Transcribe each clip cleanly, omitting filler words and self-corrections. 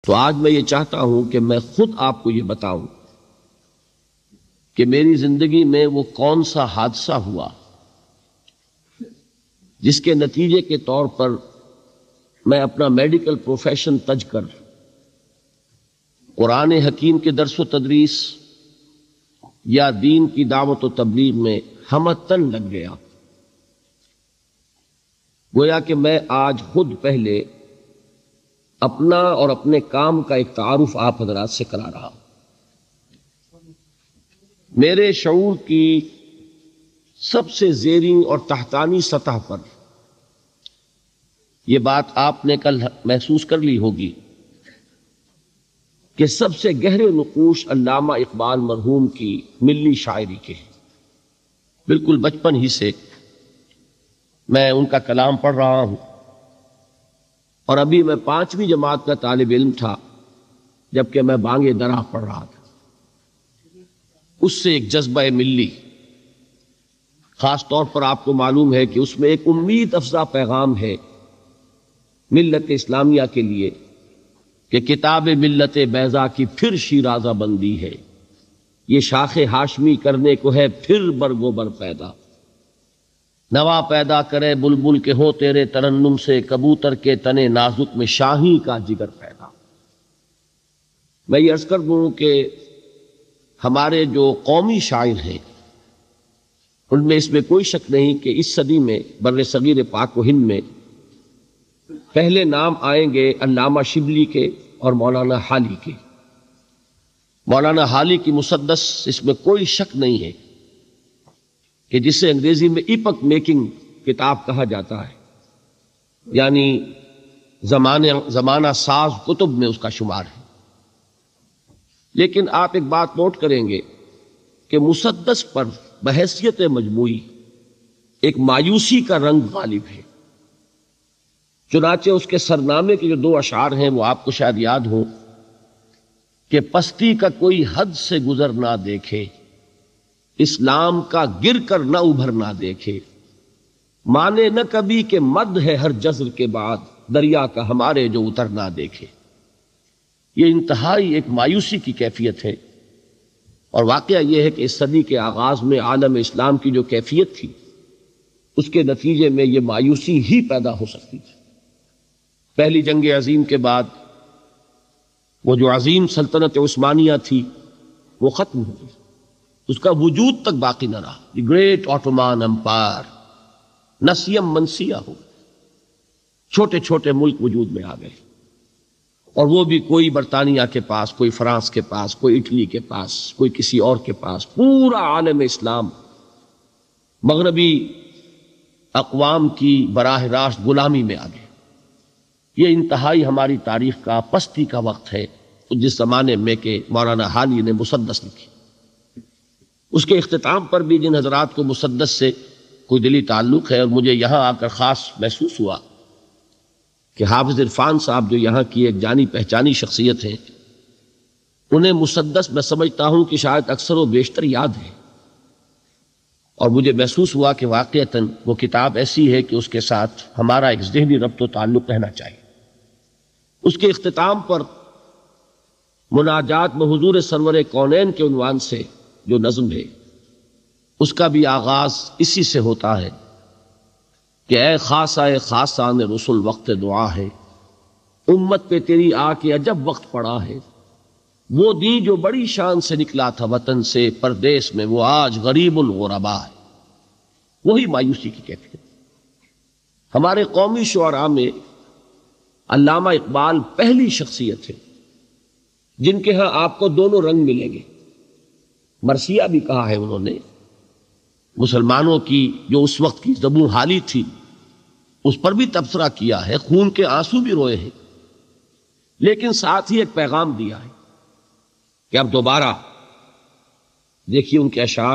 تو آج میں یہ چاہتا ہوں کہ میں خود آپ کو یہ بتاؤں کہ میری زندگی میں وہ کون سا حادثہ ہوا جس کے نتیجے کے طور پر میں اپنا میڈیکل پروفیشن تج کر قرآن حکیم کے درس و تدریس یا دین کی دعوت و تبلیغ میں ہمتن لگ گیا۔ گویا کہ میں آج خود پہلے اپنا اور اپنے کام کا ایک تعارف آپ حضرات سے کرا رہا ہوں۔ میرے شعور کی سب سے زیریں اور تحتانی سطح پر یہ بات آپ نے کل محسوس کر لی ہوگی کہ سب سے گہرے نقوش علامہ اقبال مرحوم کی ملی شاعری کے ہیں۔ بالکل بچپن ہی سے میں ان کا کلام پڑھ رہا ہوں، اور ابھی میں 5ویں جماعت کا طالب علم تھا جبکہ میں بانگ درا پڑھ رہا تھا۔ اس سے ایک جذبہ ملی، خاص طور پر آپ کو معلوم ہے کہ اس میں ایک امید افزا پیغام ہے ملت اسلامیہ کے لیے کہ کتاب ملت بیضا کی پھر شیرازہ بندی ہے، یہ شاخ ہاشمی کرنے کو ہے پھر برگ و بر پیدا، نوا پیدا کرے بلبل کے ہو تیرے ترنم سے، کبوتر کے تنے نازک میں شاہی کا جگر پیدا۔ میں یہ عرض کر دوں کہ ہمارے جو قومی شاعر ہیں ان میں اس میں کوئی شک نہیں کہ اس صدی میں بر صغیر پاک و ہند میں پہلے نام آئیں گے علامہ شبلی کے اور مولانا حالی کے۔ مولانا حالی کی مسدس، اس میں کوئی شک نہیں ہے کہ جسے انگریزی میں ایپک میکنگ کتاب کہا جاتا ہے، یعنی زمانہ ساز کتب میں اس کا شمار ہے۔ لیکن آپ ایک بات نوٹ کریں گے کہ مسدس پر بحیثیت مجموعی ایک مایوسی کا رنگ غالب ہے۔ چنانچہ اس کے سرنامے کے جو 2 اشعار ہیں وہ آپ کو شاید یاد ہوں کہ پستی کا کوئی حد سے گزر نہ دیکھے، اسلام کا گر کر نہ ابھر نہ دیکھے، مانے نہ کبھی کہ مد ہے ہر جزر کے بعد، دریا کا ہمارے جو اتر نہ دیکھے۔ یہ انتہائی ایک مایوسی کی کیفیت ہے، اور واقعہ یہ ہے کہ اس صدی کے آغاز میں عالم اسلام کی جو کیفیت تھی اس کے نتیجے میں یہ مایوسی ہی پیدا ہو سکتی تھی۔ پہلی جنگ عظیم کے بعد وہ جو عظیم سلطنت عثمانیہ تھی وہ ختم ہو گئی، اس کا وجود تک باقی نہ رہا۔ دی گریٹ آٹومان امپائر نسیم منسیہ ہو گئی، چھوٹے چھوٹے ملک وجود میں آ گئے، اور وہ بھی کوئی برطانیہ کے پاس، کوئی فرانس کے پاس، کوئی اٹلی کے پاس، کوئی کسی اور کے پاس۔ پورا عالم اسلام مغربی اقوام کی براہ راست غلامی میں آ گئے۔ یہ انتہائی ہماری تاریخ کا پستی کا وقت ہے جس زمانے میں کہ مولانا حالی نے مسدس لکھی۔ اس کے اختتام پر بھی جن حضرات کو مسدس سے کوئی دلی تعلق ہے، اور مجھے یہاں آ کر خاص محسوس ہوا کہ حافظ عرفان صاحب جو یہاں کی ایک جانی پہچانی شخصیت ہے، انہیں مسدس میں سمجھتا ہوں کہ شاید اکثر و بیشتر یاد ہے، اور مجھے محسوس ہوا کہ واقعتاً وہ کتاب ایسی ہے کہ اس کے ساتھ ہمارا ایک ذہنی ربط و تعلق رہنا چاہیے۔ اس کے اختتام پر مناجات بحضور سرور کونین کے عنوان سے جو نظم ہے اس کا بھی آغاز اسی سے ہوتا ہے کہ اے خاصہ خاصان رسول وقت دعا ہے، امت پہ تیری آ کے عجب وقت پڑا ہے، وہ دین جو بڑی شان سے نکلا تھا وطن سے پردیس میں، وہ آج غریب الغربا ہے۔ وہی مایوسی کی کیفیت۔ ہمارے قومی شعراء میں علامہ اقبال پہلی شخصیت ہے جن کے ہاں آپ کو دونوں رنگ ملیں گے۔ مرثیہ بھی کہا ہے انہوں نے، مسلمانوں کی جو اس وقت کی زبوں حالی تھی اس پر بھی تبصرہ کیا ہے، خون کے آنسو بھی روئے ہیں، لیکن ساتھ ہی ایک پیغام دیا ہے کہ اب دوبارہ دیکھیے ان کے اشعار،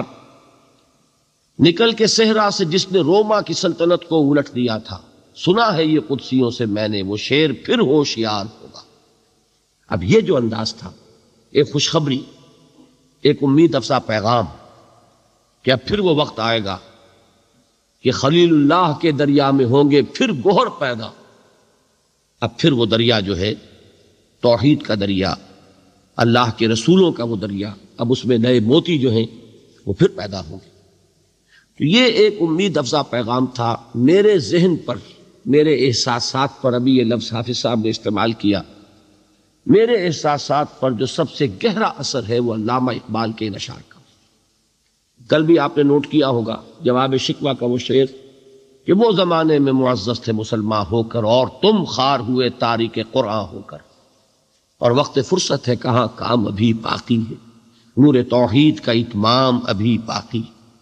نکل کے صحرا سے جس نے روما کی سلطنت کو الٹ دیا تھا، سنا ہے یہ قدسیوں سے میں نے، وہ شیر پھر ہوشیار ہوگا۔ اب یہ جو انداز تھا، ایک خوشخبری، ایک امید افزا پیغام کہ اب پھر وہ وقت آئے گا کہ خلیل اللہ کے دریا میں ہوں گے پھر گوہر پیدا۔ اب پھر وہ دریا جو ہے توحید کا دریا، اللہ کے رسولوں کا وہ دریا، اب اس میں نئے موتی جو ہیں وہ پھر پیدا ہوں گے۔ تو یہ ایک امید افزا پیغام تھا میرے ذہن پر، میرے احساسات پر۔ ابھی یہ لفظ حافظ صاحب نے استعمال کیا، میرے احساسات پر جو سب سے گہرا اثر ہے وہ علامہ اقبال کے ان اشعار کا۔ کل بھی آپ نے نوٹ کیا ہوگا جواب شکوہ کا وہ شعر کہ وہ زمانے میں معزز تھے مسلمان ہو کر، اور تم خار ہوئے تاریک قرآن ہو کر، اور وقت فرصت ہے کہاں کام ابھی باقی ہے، نور توحید کا اتمام ابھی باقی۔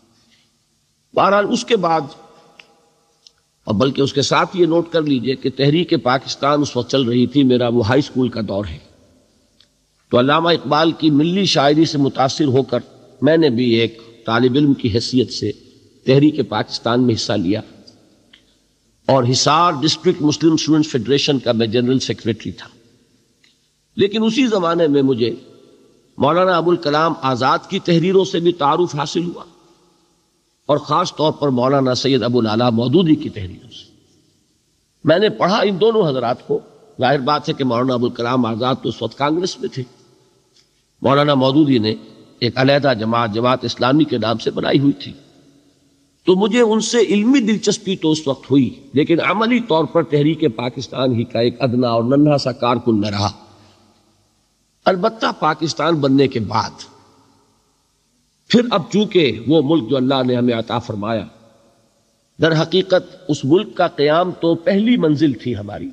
بہرحال اس کے بعد، اور بلکہ اس کے ساتھ یہ نوٹ کر لیجئے کہ تحریک پاکستان اس وقت چل رہی تھی، میرا وہ ہائی اسکول کا دور ہے، تو علامہ اقبال کی ملی شاعری سے متاثر ہو کر میں نے بھی ایک طالب علم کی حیثیت سے تحریک پاکستان میں حصہ لیا، اور Hisar district Muslim students federation کا میں جنرل سیکریٹری تھا۔ لیکن اسی زمانے میں مجھے مولانا ابوالکلام آزاد کی تحریروں سے بھی تعارف حاصل ہوا، اور خاص طور پر مولانا سید ابوالعلا مودودی کی تحریروں سے میں نے پڑھا ان دونوں حضرات کو۔ ظاہر بات ہے کہ مولانا ابوالکلام آزاد تو اس وقت کانگریس میں تھے، مولانا مودودی نے ایک علیحدہ جماعت اسلامی کے نام سے بنائی ہوئی تھی، تو مجھے ان سے علمی دلچسپی تو اس وقت ہوئی، لیکن عملی طور پر تحریک پاکستان ہی کا ایک ادنا اور ننھا سا کارکن نہ رہا۔ البتہ پاکستان بننے کے بعد پھر اب چونکہ وہ ملک جو اللہ نے ہمیں عطا فرمایا، در حقیقت اس ملک کا قیام تو پہلی منزل تھی ہماری،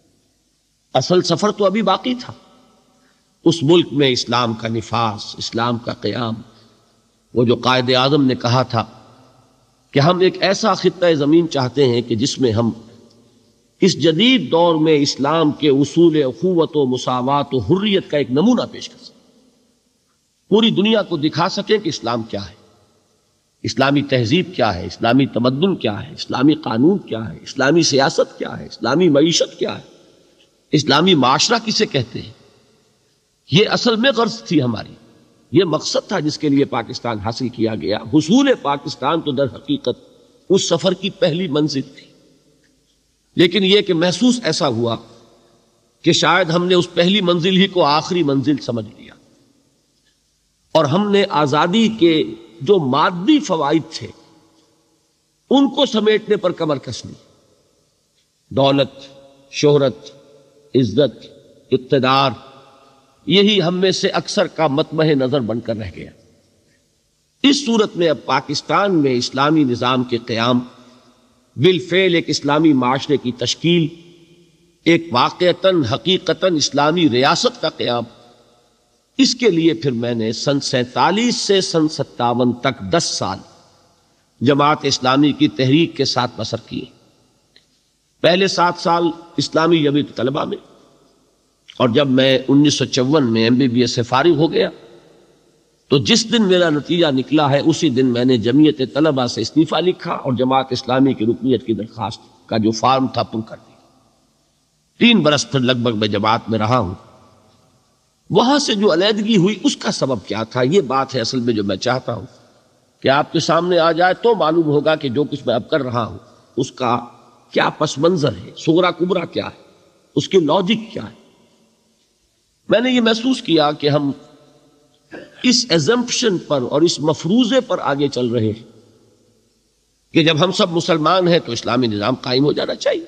اصل سفر تو ابھی باقی تھا۔ اس ملک میں اسلام کا نفاذ، اسلام کا قیام، وہ جو قائد اعظم نے کہا تھا کہ ہم ایک ایسا خطہ زمین چاہتے ہیں کہ جس میں ہم اس جدید دور میں اسلام کے اصول اخوت و مساوات و حریت کا ایک نمونہ پیش کر سکیں، پوری دنیا کو دکھا سکیں کہ اسلام کیا ہے، اسلامی تہذیب کیا ہے، اسلامی تمدن کیا ہے، اسلامی قانون کیا ہے، اسلامی سیاست کیا ہے، اسلامی معیشت کیا ہے، اسلامی معاشرہ کسے کہتے ہیں۔ یہ اصل میں غرض تھی ہماری، یہ مقصد تھا جس کے لیے پاکستان حاصل کیا گیا۔ حصول پاکستان تو در حقیقت اس سفر کی پہلی منزل تھی، لیکن یہ کہ محسوس ایسا ہوا کہ شاید ہم نے اس پہلی منزل ہی کو آخری منزل سمجھ لیا، اور ہم نے آزادی کے جو مادی فوائد تھے ان کو سمیٹنے پر کمر کس لی۔ دولت، شہرت، عزت، اقتدار، یہی ہم میں سے اکثر کا مطمع نظر بن کر رہ گیا۔ اس صورت میں اب پاکستان میں اسلامی نظام کے قیام، بالفعل ایک اسلامی معاشرے کی تشکیل، ایک واقعتاً حقیقتاً اسلامی ریاست کا قیام، اس کے لیے پھر میں نے سن 47 سے سن 57 تک 10 سال جماعت اسلامی کی تحریک کے ساتھ بسر کیے۔ پہلے 7 سال اسلامی جمعیت طلبہ میں، اور جب میں 1954 میں MBBS سے فارغ ہو گیا تو جس دن میرا نتیجہ نکلا ہے اسی دن میں نے جمعیت طلبہ سے استعفیٰ لکھا اور جماعت اسلامی کی رکنیت کی درخواست کا جو فارم تھا پر کر دیا۔ 3 برس پھر لگ بھگ میں جماعت میں رہا ہوں۔ وہاں سے جو علیحدگی ہوئی اس کا سبب کیا تھا، یہ بات ہے اصل میں جو میں چاہتا ہوں کہ آپ کے سامنے آ جائے تو معلوم ہوگا کہ جو کچھ میں اب کر رہا ہوں اس کا کیا پس منظر ہے، صغرا کبرا کیا ہے، اس کی لاجک کیا ہے۔ میں نے یہ محسوس کیا کہ ہم اس ایزمپشن پر اور اس مفروضے پر آگے چل رہے ہیں کہ جب ہم سب مسلمان ہیں تو اسلامی نظام قائم ہو جانا چاہیے،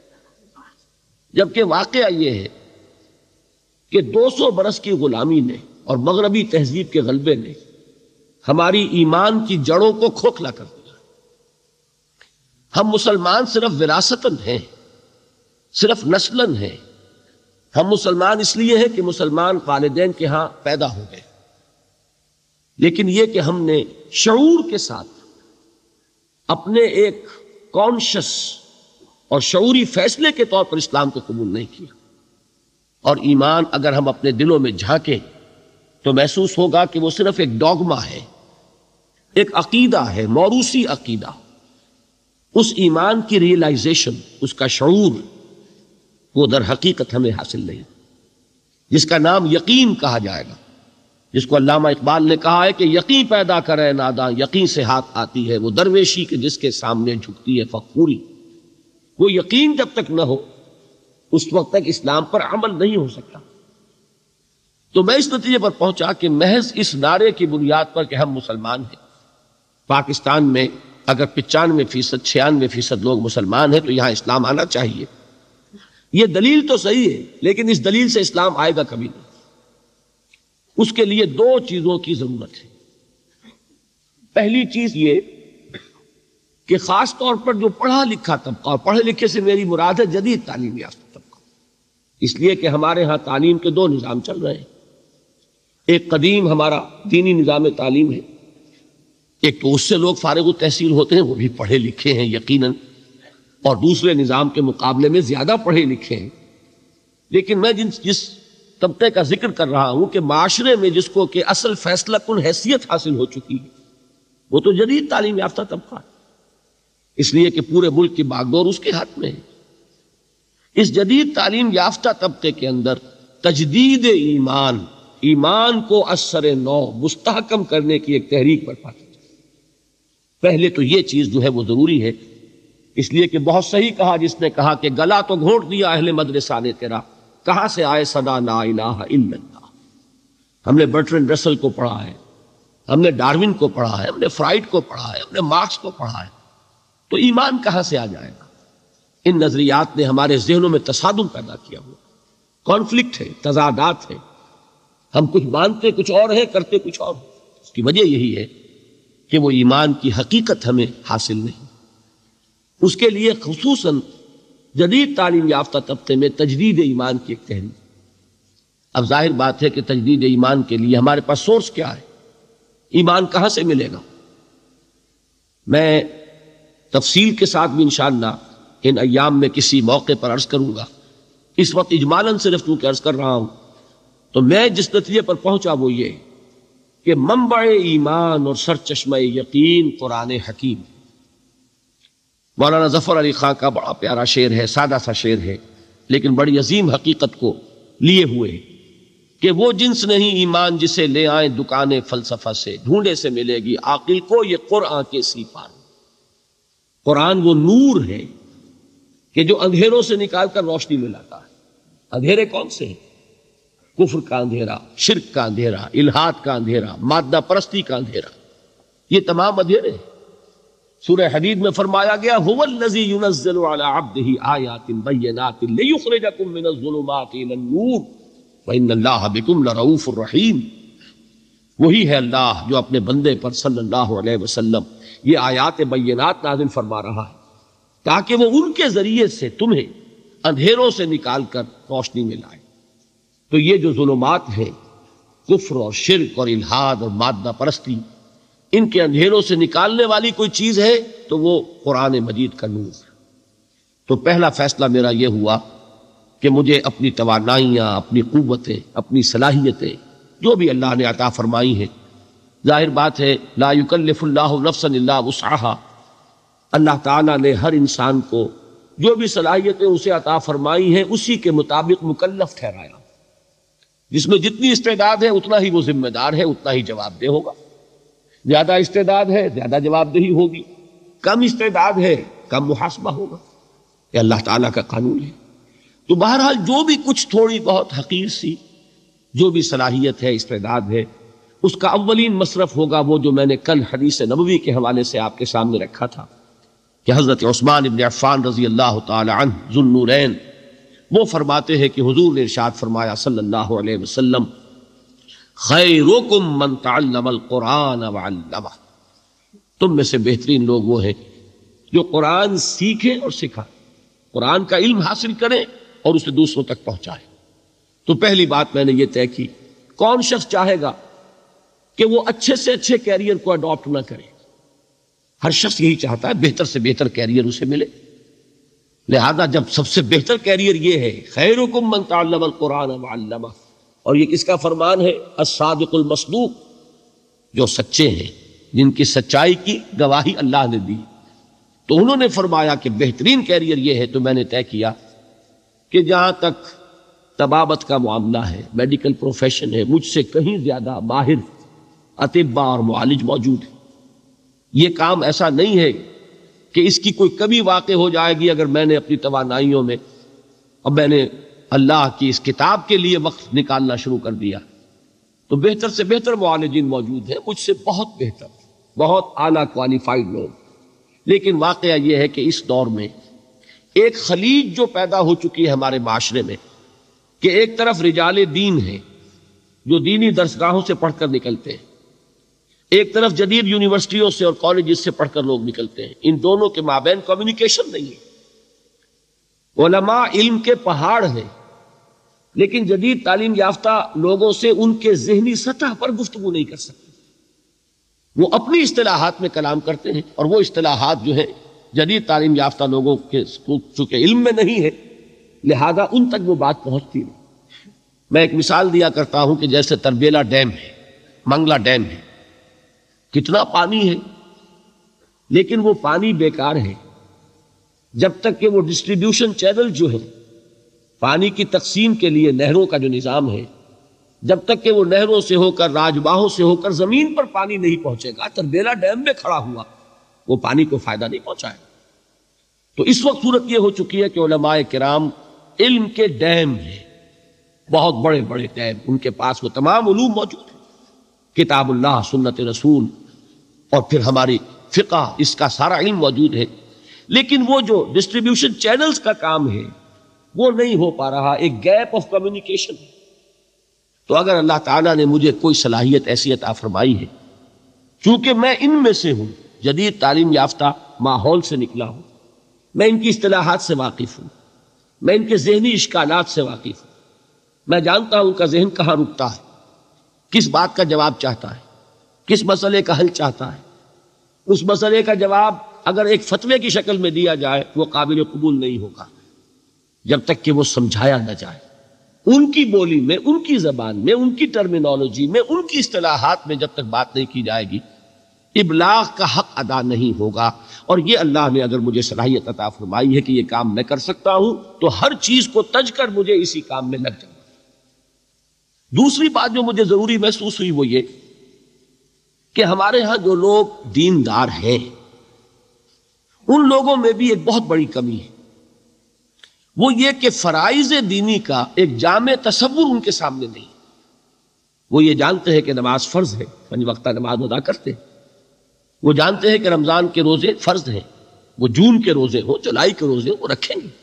جبکہ واقعہ یہ ہے کہ 200 برس کی غلامی نے اور مغربی تہذیب کے غلبے نے ہماری ایمان کی جڑوں کو کھوکھلا کر دیا۔ ہم مسلمان صرف وراثتاً ہیں، صرف نسلاً ہیں۔ ہم مسلمان اس لیے ہیں کہ مسلمان والدین کے ہاں پیدا ہو گئے، لیکن یہ کہ ہم نے شعور کے ساتھ اپنے ایک کانشس اور شعوری فیصلے کے طور پر اسلام کو قبول نہیں کیا۔ اور ایمان اگر ہم اپنے دلوں میں جھانکیں تو محسوس ہوگا کہ وہ صرف ایک ڈوگما ہے، ایک عقیدہ ہے، موروثی عقیدہ۔ اس ایمان کی ریئلائزیشن، اس کا شعور، وہ در حقیقت ہمیں حاصل نہیں، جس کا نام یقین کہا جائے گا، جس کو علامہ اقبال نے کہا ہے کہ یقین پیدا کرے ناداں، یقین سے ہاتھ آتی ہے وہ درویشی کہ جس کے سامنے جھکتی ہے فخوری۔ وہ یقین جب تک نہ ہو اس وقت تک اسلام پر عمل نہیں ہو سکتا۔ تو میں اس نتیجے پر پہنچا کہ محض اس نعرے کی بنیاد پر کہ ہم مسلمان ہیں، پاکستان میں اگر 95%، 96% لوگ مسلمان ہیں تو یہاں اسلام آنا چاہیے، یہ دلیل تو صحیح ہے، لیکن اس دلیل سے اسلام آئے گا کبھی نہیں۔ اس کے لیے دو چیزوں کی ضرورت ہے۔ پہلی چیز یہ کہ خاص طور پر جو پڑھا لکھا طبقہ، اور پڑھے لکھے سے میری مراد ہے جدید تعلیم یافتہ طبقہ، اس لیے کہ ہمارے ہاں تعلیم کے دو نظام چل رہے ہیں۔ ایک قدیم ہمارا دینی نظام تعلیم ہے، ایک تو اس سے لوگ فارغ التحصیل ہوتے ہیں، وہ بھی پڑھے لکھے ہیں یقیناً، اور دوسرے نظام کے مقابلے میں زیادہ پڑھے لکھے ہیں۔ لیکن میں جس طبقے کا ذکر کر رہا ہوں کہ معاشرے میں جس کو کہ اصل فیصلہ کن حیثیت حاصل ہو چکی ہے، وہ تو جدید تعلیم یافتہ طبقہ ہے، اس لیے کہ پورے ملک کی باغڈور اس کے ہاتھ میں ہے۔ اس جدید تعلیم یافتہ طبقے کے اندر تجدید ایمان کو اثر نو مستحکم کرنے کی ایک تحریک برپا کی جائے۔ پہلے تو یہ چیز جو ہے وہ ضروری ہے، اس لیے کہ بہت صحیح کہا جس نے کہا کہ گلا تو گھونٹ دیا اہل مدرسہ نے تیرا، کہاں سے آئے صدا لا الہ الا اللہ۔ ہم نے برٹرینڈ رسل کو پڑھا ہے، ہم نے ڈارون کو پڑھا ہے، ہم نے فرائڈ کو پڑھا ہے، ہم نے مارکس کو پڑھا ہے، تو ایمان کہاں سے آ جائے گا؟ ان نظریات نے ہمارے ذہنوں میں تصادم پیدا کیا ہوا، کانفلکٹ ہے، تضادات ہے، ہم کچھ مانتے کچھ اور ہیں، کرتے کچھ اور۔ اس کی وجہ یہی ہے کہ وہ ایمان کی حقیقت ہمیں حاصل نہیں۔ اس کے لیے خصوصاً جدید تعلیم یافتہ طبقے میں تجدید ایمان کی ایک تحریک۔ اب ظاہر بات ہے کہ تجدید ایمان کے لیے ہمارے پاس سورس کیا ہے، ایمان کہاں سے ملے گا؟ میں تفصیل کے ساتھ بھی انشاءاللہ ان ایام میں کسی موقع پر عرض کروں گا، اس وقت اجمالاً صرف چونکہ عرض کر رہا ہوں۔ تو میں جس نتیجے پر پہنچا وہ یہ کہ منبع ایمان اور سرچشمہ یقین قرآن حکیم۔ مولانا ظفر علی خان کا بڑا پیارا شعر ہے، سادہ سا شعر ہے لیکن بڑی عظیم حقیقت کو لیے ہوئے ہے کہ وہ جنس نہیں ایمان جسے لے آئیں دکان فلسفہ سے، ڈھونڈے سے ملے گی عاقل کو یہ قرآن کے سیپان۔ قرآن وہ نور ہے کہ جو اندھیروں سے نکال کر روشنی میں لاتا ہے۔ اندھیرے کون سے ہیں؟ کفر کا اندھیرا، شرک کا اندھیرا، الحاد کا اندھیرا، مادہ پرستی کا اندھیرا، یہ تمام اندھیرے ہیں۔ سورہ حدید میں فرمایا گیا هو الذی ينزل على عبده آیات بینات لیخرجکم من الظلمات الى النور وان اللہ بکم لرؤوف الرحیم۔ وہی ہے اللہ جو اپنے بندے پر صلی اللہ علیہ وسلم یہ آیات بینات نازل فرما رہا ہے تاکہ وہ ان کے ذریعے سے تمہیں اندھیروں سے نکال کر روشنی میں لائے۔ تو یہ جو ظلمات ہیں، کفر اور شرک اور الحاد اور مادہ پرستی، ان کے اندھیروں سے نکالنے والی کوئی چیز ہے تو وہ قرآن مجید کا نور ہے۔ تو پہلا فیصلہ میرا یہ ہوا کہ مجھے اپنی توانائیاں، اپنی قوتیں، اپنی صلاحیتیں جو بھی اللہ نے عطا فرمائی ہیں، ظاہر بات ہے لا یکلف اللہ نفسا الا وسعها، اللہ تعالیٰ نے ہر انسان کو جو بھی صلاحیتیں اسے عطا فرمائی ہیں اسی کے مطابق مکلف ٹھہرایا۔ جس میں جتنی استعداد ہے اتنا ہی وہ ذمہ دار ہے، اتنا ہی جواب دہ ہوگا۔ زیادہ استعداد ہے زیادہ جواب دہی ہوگی، کم استعداد ہے کم محاسبہ ہوگا، یہ اللہ تعالیٰ کا قانون ہے۔ تو بہرحال جو بھی کچھ تھوڑی بہت حقیر سی جو بھی صلاحیت ہے، استعداد ہے، اس کا اولین مصرف ہوگا وہ جو میں نے کل حدیث نبوی کے حوالے سے آپ کے سامنے رکھا تھا کہ حضرت عثمان ابن عفان رضی اللہ تعالی عنہ ذو النورین وہ فرماتے ہیں کہ حضور نے ارشاد فرمایا صلی اللہ علیہ وسلم خیرکم من تعلم القرآن وعلمہ، تم میں سے بہترین لوگ وہ ہیں جو قرآن سیکھیں اور سکھائیں، قرآن کا علم حاصل کریں اور اسے دوسروں تک پہنچائیں۔ تو پہلی بات میں نے یہ طے کی، کون شخص چاہے گا کہ وہ اچھے سے اچھے کیریئر کو اڈاپٹ نہ کرے؟ ہر شخص یہی چاہتا ہے بہتر سے بہتر کیریئر اسے ملے، لہذا جب سب سے بہتر کیریئر یہ ہے خیرکم من تعلم القرآن وعلمہ، اور یہ کس کا فرمان ہے؟ الصادق المصدوق، جو سچے ہیں، جن کی سچائی کی گواہی اللہ نے دی۔ تو انہوں نے فرمایا کہ بہترین کیریئر یہ ہے، تو میں نے طے کیا کہ جہاں تک طبابت کا معاملہ ہے، میڈیکل پروفیشن ہے، مجھ سے کہیں زیادہ ماہر اطباء اور معالج موجود ہیں۔ یہ کام ایسا نہیں ہے کہ اس کی کوئی کمی واقع ہو جائے گی اگر میں نے اپنی توانائیوں میں اور میں نے اللہ کی اس کتاب کے لیے وقت نکالنا شروع کر دیا۔ تو بہتر سے بہتر معالجین موجود ہیں، مجھ سے بہت بہتر، بہت اعلیٰ کوالیفائڈ لوگ، لیکن واقعہ یہ ہے کہ اس دور میں ایک خلیج جو پیدا ہو چکی ہے ہمارے معاشرے میں، کہ ایک طرف رجال دین ہیں جو دینی درسگاہوں سے پڑھ کر نکلتے ہیں، ایک طرف جدید یونیورسٹیوں سے اور کالجز سے پڑھ کر لوگ نکلتے ہیں، ان دونوں کے مابین کمیونیکیشن نہیں ہے۔ علماء علم کے پہاڑ ہیں، لیکن جدید تعلیم یافتہ لوگوں سے ان کے ذہنی سطح پر گفتگو نہیں کر سکتے، وہ اپنی اصطلاحات میں کلام کرتے ہیں، اور وہ اصطلاحات جو ہیں جدید تعلیم یافتہ لوگوں کے چونکہ علم میں نہیں ہے، لہذا ان تک وہ بات پہنچتی نہیں۔ میں ایک مثال دیا کرتا ہوں کہ جیسے تربیلا ڈیم ہے، منگلا ڈیم ہے، کتنا پانی ہے، لیکن وہ پانی بیکار ہے جب تک کہ وہ ڈسٹریبیوشن چینل جو ہے پانی کی تقسیم کے لیے نہروں کا جو نظام ہے، جب تک کہ وہ نہروں سے ہو کر راجباہوں سے ہو کر زمین پر پانی نہیں پہنچے گا، تربیلا ڈیم میں کھڑا ہوا وہ پانی کو فائدہ نہیں پہنچائے۔ تو اس وقت صورت یہ ہو چکی ہے کہ علماء کرام علم کے ڈیم ہیں، بہت بڑے بڑے ڈیم، ان کے پاس وہ تمام علوم موجود ہیں، کتاب اللہ، سنت رسول، اور پھر ہماری فقہ، اس کا سارا علم موجود ہے، لیکن وہ جو ڈسٹریبیوشن چینلز کا کام ہے وہ نہیں ہو پا رہا، ایک گیپ آف کمیونیکیشن۔ تو اگر اللہ تعالیٰ نے مجھے کوئی صلاحیت ایسی عطا فرمائی ہے، چونکہ میں ان میں سے ہوں، جدید تعلیم یافتہ ماحول سے نکلا ہوں، میں ان کی اصطلاحات سے واقف ہوں، میں ان کے ذہنی اشکالات سے واقف ہوں، میں جانتا ہوں ان کا ذہن کہاں رکتا ہے، کس بات کا جواب چاہتا ہے، کس مسئلے کا حل چاہتا ہے۔ اس مسئلے کا جواب اگر ایک فتوے کی شکل میں دیا جائے وہ قابل قبول نہیں ہوگا جب تک کہ وہ سمجھایا نہ جائے، ان کی بولی میں، ان کی زبان میں، ان کی ٹرمینالوجی میں، ان کی اصطلاحات میں جب تک بات نہیں کی جائے گی، ابلاغ کا حق ادا نہیں ہوگا۔ اور یہ اللہ نے اگر مجھے صلاحیت عطا فرمائی ہے کہ یہ کام میں کر سکتا ہوں، تو ہر چیز کو تج کر مجھے اسی کام میں لگ جاؤں۔ دوسری بات جو مجھے ضروری محسوس ہوئی وہ یہ کہ ہمارے ہاں جو لوگ دیندار ہیں ان لوگوں میں بھی ایک بہت بڑی کمی ہے، وہ یہ کہ فرائض دینی کا ایک جامع تصور ان کے سامنے نہیں۔ وہ یہ جانتے ہیں کہ نماز فرض ہے، 5 وقتہ نماز ادا کرتے ہیں، وہ جانتے ہیں کہ رمضان کے روزے فرض ہیں، وہ جون کے روزے ہوں، جولائی کے روزے ہوں، وہ رکھیں گے،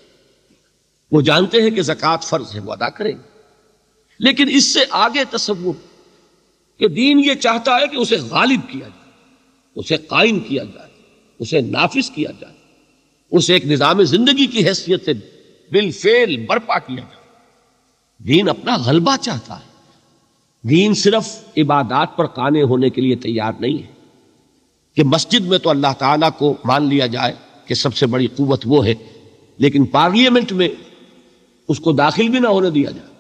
وہ جانتے ہیں کہ زکوٰۃ فرض ہے، وہ ادا کریں گے، لیکن اس سے آگے تصور کہ دین یہ چاہتا ہے کہ اسے غالب کیا جائے، اسے قائم کیا جائے، اسے نافذ کیا جائے، اسے ایک نظام زندگی کی حیثیت سے بالفعل برپا کیا جائے۔ دین اپنا غلبہ چاہتا ہے، دین صرف عبادات پر قانع ہونے کے لیے تیار نہیں ہے کہ مسجد میں تو اللہ تعالیٰ کو مان لیا جائے کہ سب سے بڑی قوت وہ ہے، لیکن پارلیمنٹ میں اس کو داخل بھی نہ ہونے دیا جائے،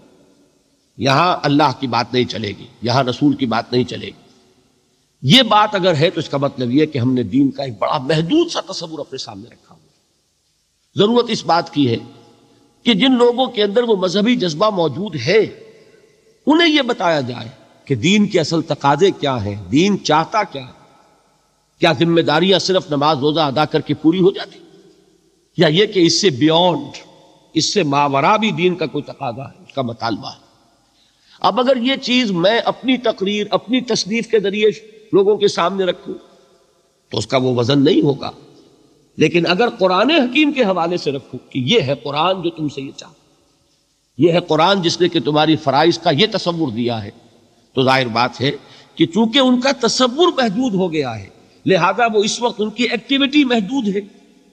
یہاں اللہ کی بات نہیں چلے گی، یہاں رسول کی بات نہیں چلے گی۔ یہ بات اگر ہے تو اس کا مطلب یہ کہ ہم نے دین کا ایک بڑا محدود سا تصور اپنے سامنے رکھا ہوا۔ ضرورت اس بات کی ہے کہ جن لوگوں کے اندر وہ مذہبی جذبہ موجود ہے انہیں یہ بتایا جائے کہ دین کے اصل تقاضے کیا ہیں، دین چاہتا کیا ہے، کیا ذمہ داریاں صرف نماز روزہ ادا کر کے پوری ہو جاتی، یا یہ کہ اس سے بیونڈ، اس سے ماورا بھی دین کا کوئی تقاضا ہے، اس کا مطالبہ ہے۔ اب اگر یہ چیز میں اپنی تقریر، اپنی تصنیف کے ذریعے لوگوں کے سامنے رکھوں تو اس کا وہ وزن نہیں ہوگا، لیکن اگر قرآن حکیم کے حوالے سے رکھوں کہ یہ ہے قرآن جو تم سے یہ چاہتا، یہ ہے قرآن جس نے کہ تمہاری فرائض کا یہ تصور دیا ہے، تو ظاہر بات ہے کہ چونکہ ان کا تصور محدود ہو گیا ہے، لہذا وہ اس وقت ان کی ایکٹیویٹی محدود ہے،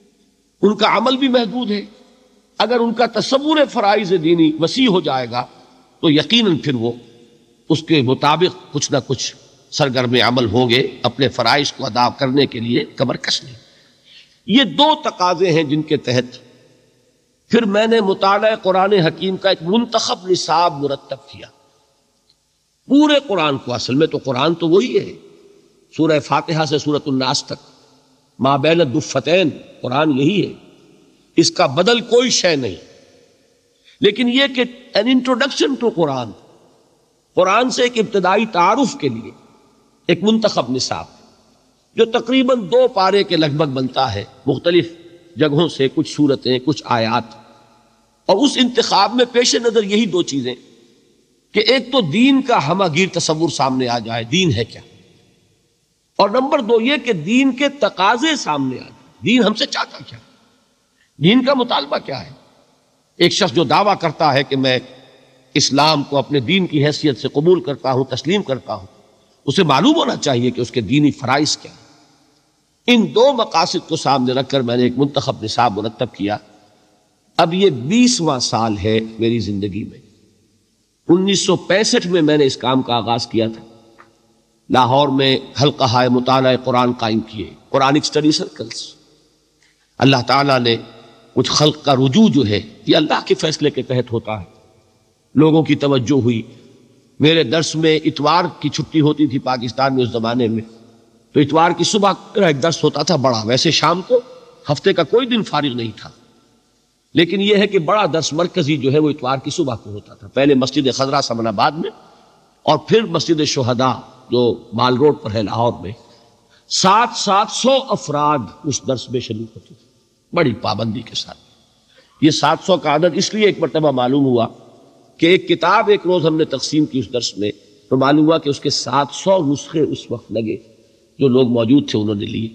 ان کا عمل بھی محدود ہے۔ اگر ان کا تصور فرائض دینی وسیع ہو جائے گا تو یقیناً پھر وہ اس کے مطابق کچھ نہ کچھ سرگرم عمل ہوں گے، اپنے فرائض کو ادا کرنے کے لیے کمر کس نہیں۔ یہ 2 تقاضے ہیں جن کے تحت پھر میں نے مطالعہ قرآن حکیم کا ایک منتخب نصاب مرتب کیا۔ پورے قرآن کو، اصل میں تو قرآن تو وہی ہے، سورہ فاتحہ سے سورۃ الناس تک، ما بین الدفتین، قرآن یہی ہے، اس کا بدل کوئی شے نہیں، لیکن یہ کہ an introduction to قرآن، قرآن سے ایک ابتدائی تعارف کے لیے ایک منتخب نصاب جو تقریباً 2 پارے کے لگ بھگ بنتا ہے، مختلف جگہوں سے کچھ صورتیں، کچھ آیات، اور اس انتخاب میں پیش نظر یہی 2 چیزیں کہ ایک تو دین کا ہمہ گیر تصور سامنے آ جائے، دین ہے کیا، اور نمبر دو یہ کہ دین کے تقاضے سامنے آ جائے، دین ہم سے چاہتا کیا، دین کا مطالبہ کیا ہے۔ ایک شخص جو دعویٰ کرتا ہے کہ میں اسلام کو اپنے دین کی حیثیت سے قبول کرتا ہوں، تسلیم کرتا ہوں، اسے معلوم ہونا چاہیے کہ اس کے دینی فرائض کیا ہیں۔ ان دو مقاصد کو سامنے رکھ کر میں نے ایک منتخب نصاب مرتب کیا۔ اب یہ 20واں سال ہے میری زندگی میں۔ 1965 میں نے اس کام کا آغاز کیا تھا، لاہور میں حلقہ مطالعہ قرآن قائم کیے، قرآنک اسٹڈی سرکلز۔ اللہ تعالیٰ نے کچھ خلق کا رجوع جو ہے یہ اللہ کے فیصلے کے تحت ہوتا ہے، لوگوں کی توجہ ہوئی۔ میرے درس میں اتوار کی چھٹی ہوتی تھی پاکستان میں اس زمانے میں، تو اتوار کی صبح میرا ایک درس ہوتا تھا بڑا، ویسے شام کو ہفتے کا کوئی دن فارغ نہیں تھا، لیکن یہ ہے کہ بڑا درس مرکزی جو ہے وہ اتوار کی صبح کو ہوتا تھا، پہلے مسجد خضرا سمن آباد میں اور پھر مسجد شہداء جو مال روڈ پر ہے لاہور میں۔ 700 افراد اس درس میں شریک ہوتے تھے، بڑی پابندی کے ساتھ۔ یہ 700 کا عدد اس لیے ایک مرتبہ معلوم ہوا کہ ایک کتاب ایک روز ہم نے تقسیم کی اس درس میں، تو معلوم ہوا کہ اس کے 700 نسخے اس وقت لگے، جو لوگ موجود تھے انہوں نے لیے۔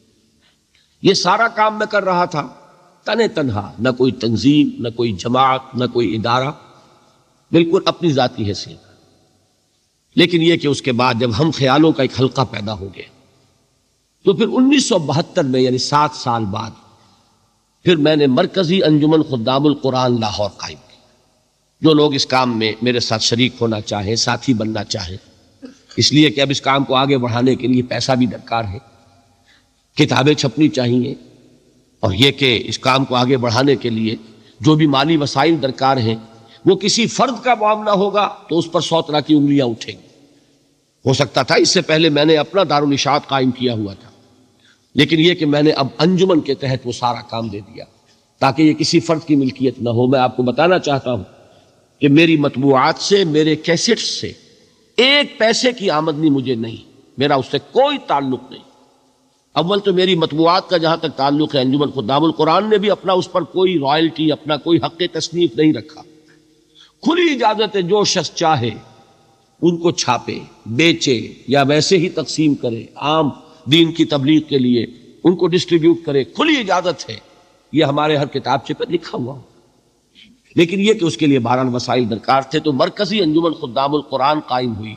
یہ سارا کام میں کر رہا تھا تنے تنہا، نہ کوئی تنظیم، نہ کوئی جماعت، نہ کوئی ادارہ، بالکل اپنی ذاتی حیثیت۔ لیکن یہ کہ اس کے بعد جب ہم خیالوں کا ایک حلقہ پیدا ہو گیا، تو پھر 1972 میں یعنی 7 سال بعد پھر میں نے مرکزی انجمن خدام القرآن لاہور قائم کی۔ جو لوگ اس کام میں میرے ساتھ شریک ہونا چاہیں، ساتھی بننا چاہیں، اس لیے کہ اب اس کام کو آگے بڑھانے کے لیے پیسہ بھی درکار ہے، کتابیں چھپنی چاہیے، اور یہ کہ اس کام کو آگے بڑھانے کے لیے جو بھی مالی وسائل درکار ہیں، وہ کسی فرد کا معاملہ ہوگا تو اس پر 100 طرح کی انگلیاں اٹھیں گی۔ ہو سکتا تھا اس سے پہلے میں نے اپنا دارالاشاعت قائم کیا ہوا تھا، لیکن یہ کہ میں نے اب انجمن کے تحت وہ سارا کام دے دیا تاکہ یہ کسی فرد کی ملکیت نہ ہو۔ میں آپ کو بتانا چاہتا ہوں کہ میری مطبوعات سے، میرے کیسٹ سے 1 پیسے کی آمدنی مجھے نہیں، میرا اس سے کوئی تعلق نہیں۔ اول تو میری مطبوعات کا جہاں تک تعلق ہے، انجمن خدام القرآن نے بھی اپنا اس پر کوئی رائلٹی، اپنا کوئی حق تصنیف نہیں رکھا۔ کھلی اجازت ہے، جو شخص چاہے ان کو چھاپے، بیچے یا ویسے ہی تقسیم کرے، عام دین کی تبلیغ کے لیے ان کو ڈسٹریبیوٹ کرے، کھلی اجازت ہے، یہ ہمارے ہر کتابچے پر لکھا ہوا۔ لیکن یہ کہ اس کے لیے بہرحال وسائل درکار تھے، تو مرکزی انجمن خدام القرآن قائم ہوئی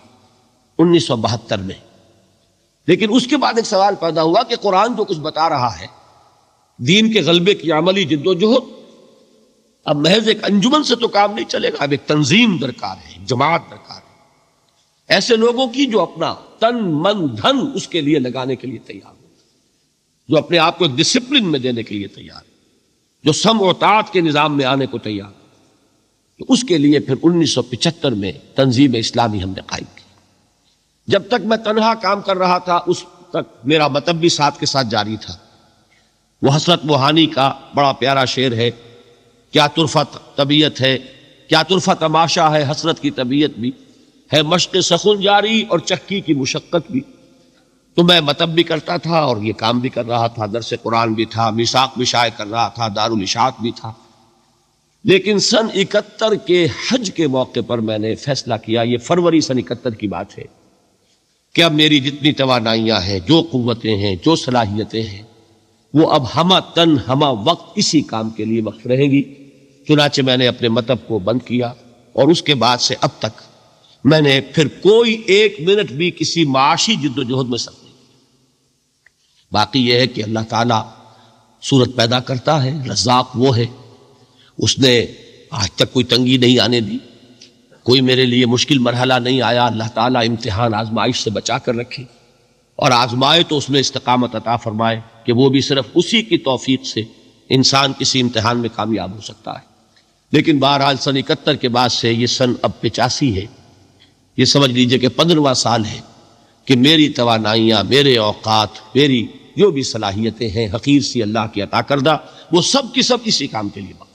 1972 میں۔ لیکن اس کے بعد ایک سوال پیدا ہوا کہ قرآن جو کچھ بتا رہا ہے، دین کے غلبے کی عملی جد و جہد، اب محض ایک انجمن سے تو کام نہیں چلے گا، اب ایک تنظیم درکار ہے، ایک جماعت درکار ہے، ایسے لوگوں کی جو اپنا تن من دھن اس کے لیے لگانے کے لیے تیار ہو، جو اپنے آپ کو ایک ڈسپلن میں دینے کے لیے تیار، جو سمع و طاعت کے نظام میں آنے کو تیار۔ تو اس کے لیے پھر 1975 میں تنظیم اسلامی ہم نے قائم کی۔ جب تک میں تنہا کام کر رہا تھا اس تک میرا مطلب بھی ساتھ کے ساتھ جاری تھا۔ وہ حسرت موہانی کا بڑا پیارا شعر ہے، کیا طرفہ طبیعت ہے، کیا طرفہ تماشا ہے، حسرت کی طبیعت بھی ہے، مشق سخن جاری اور چکی کی مشقت بھی۔ تو میں مطلب بھی کرتا تھا اور یہ کام بھی کر رہا تھا، درس قرآن بھی تھا، میثاق بھی شائع کر رہا تھا، دارالاشاعت بھی تھا۔ لیکن سن 71 کے حج کے موقع پر میں نے فیصلہ کیا، یہ فروری سن 71 کی بات ہے، کہ اب میری جتنی توانائیاں ہیں، جو قوتیں ہیں، جو صلاحیتیں ہیں، وہ اب ہمہ تن ہمہ وقت اسی کام کے لیے وقف رہیں گی۔ چنانچہ میں نے اپنے مطلب کو بند کیا، اور اس کے بعد سے اب تک میں نے پھر کوئی 1 منٹ بھی کسی معاشی جد و جہد میں صرف نہیں کیا۔ باقی یہ ہے کہ اللہ تعالیٰ صورت پیدا کرتا ہے، رزاق وہ ہے، اس نے آج تک کوئی تنگی نہیں آنے دی، کوئی میرے لیے مشکل مرحلہ نہیں آیا۔ اللہ تعالیٰ امتحان آزمائش سے بچا کر رکھے، اور آزمائے تو اس میں استقامت عطا فرمائے، کہ وہ بھی صرف اسی کی توفیق سے انسان کسی امتحان میں کامیاب ہو سکتا ہے۔ لیکن بہرحال سن 71 کے بعد سے یہ سن اب 85 ہے، یہ سمجھ لیجئے کہ 15واں سال ہے کہ میری توانائیاں، میرے اوقات، میری جو بھی صلاحیتیں ہیں حقیر سی اللہ کی عطا کردہ، وہ سب کی سب اسی کام کے لیے